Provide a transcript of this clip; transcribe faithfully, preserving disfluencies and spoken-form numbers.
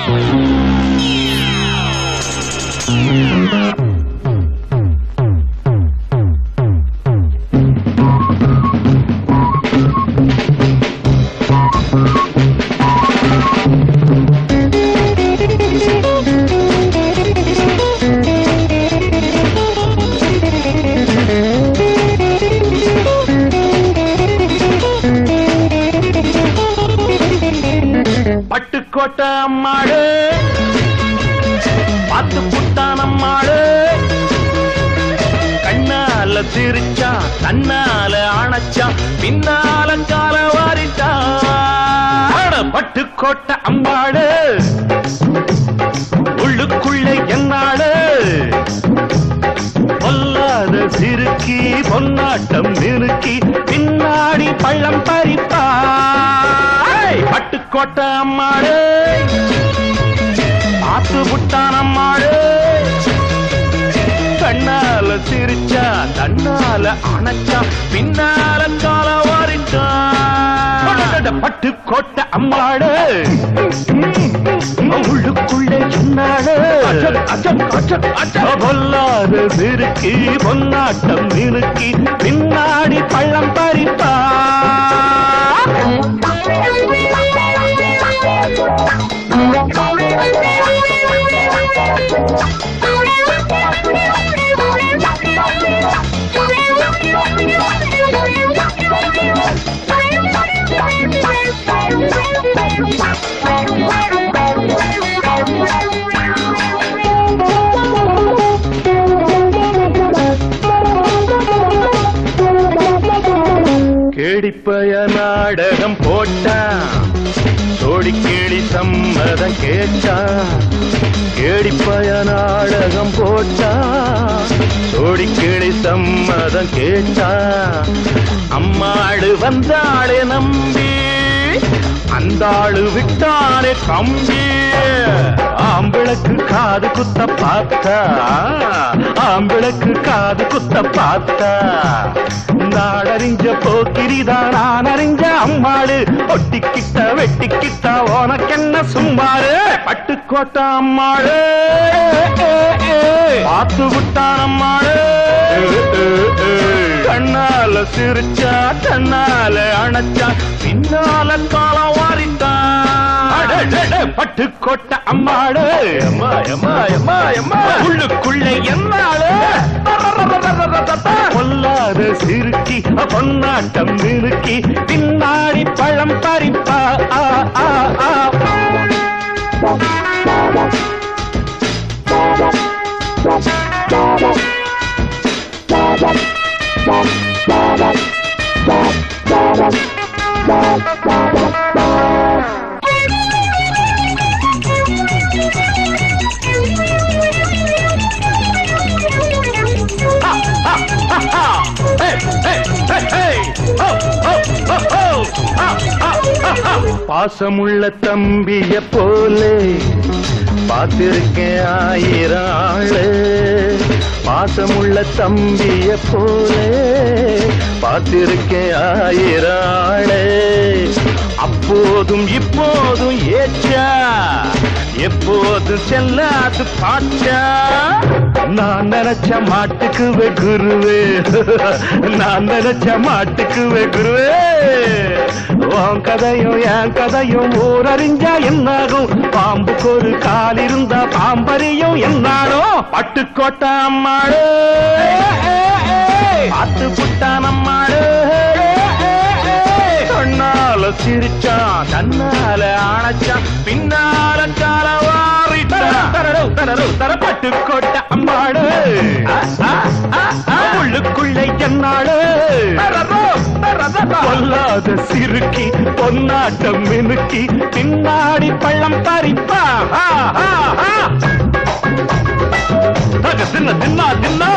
பட்டுக்கோட்டை அம்மாடு பாத்து புட்டான் அம்மாடு கண்ணால சிரிச்சா கண்ணால அணைச்சா பின்னால கால வாரிட்டா பட்டுக்கோட்டை அம்மாடு உள்ளுக்குள்ளே என்னாடு பொல்லாத சிறுக்கி பொன்னாட்டம் நிறுக்கி பின்னாடி பள்ளம் பறிப்பா பட்டுக்கோட்டை அம்மாடு பாத்து புட்டான் அம்மாடு கண்ணால சிரிச்சா தன்னால அணைச்சா பின்னால கால வாரிச்சா பட்டுக்கோட்டை அம்மாடு உள்ளுக்குள்ளே சொன்னாடு பொல்லாத சிறுக்கி பொன்னாட்டம் நிறுக்கி பின்னாடி பள்ளம் பறிப்பா கேடிப்பய நாடகம் போட்டான் சோடி கேடி சம்மதம் கேட்டான் கேடிப்பய நாடகம் போட்டான் சோடி கேடி சம்மதம் கேட்டான் அம்மாடு வந்தாளே நம்பி அந்த ஆளு விட்டானே கம்பி ஆம்பிளக்கு காது குத்த பார்த்தா ஆம்பிளக்கு காது குத்த பார்த்தா நாடறிஞ்ச போக்கிரிதான் நான் அறிஞ்ச அம்மாடு ஒட்டிக்கிட்ட வெட்டிக்கிட்ட உனக்கென்ன சும்மாரு பட்டுக்கோட்டை அம்மாடு பார்த்து விட்டான் அம்மாடு கண்ணால சிரிச்சா கண்ணால அணைச்சா பின்னால காலம் வாரித்தான் பட்டுக்கோட்டை அம்மாடு உள்ளுக்குள்ளே என்னாடு பொல்லாத சிறுக்கி பொன்னாட்டம் நிறுக்கி பின்னாடி பழம் பறிப்பா பாசமுள்ள தம்பிய போலே பார்த்திருக்கேன் ஆயிரம் ஆளு பாசமுள்ள தம்பிய போலே பார்த்திருக்கேன் ஆயிரம் ஆளு அப்போதும் இப்போதும் ஏச்சா எப்போதும் செல்லாது பாச்சா நான் நினைச்ச மாட்டுக்கு வெகுருவே நான் நினைச்ச மாட்டுக்கு வெகுருவே உன் கதையும் என் கதையும் ஊரறிஞ்சா என்னாகும் பாம்புக்கு ஒரு கால் இருந்தா பாம்பறியும் என்னாலும் பட்டுக்கோட்டை அம்மாடு பார்த்து புட்டான் அம்மாடு கண்ணால சிரிச்சான் தன்னால அணைச்சான் பின்னால கால வாரிட்டான் பட்டுக்கோட்டை அம்மாடு உள்ளுக்குள்ளே என்னாடு பொல்லாத சிறுக்கி பொன்னாட்டம் மினுக்கி பின்னாடி பள்ளம் பறிப்பா தின்ன தின்னா தின்னா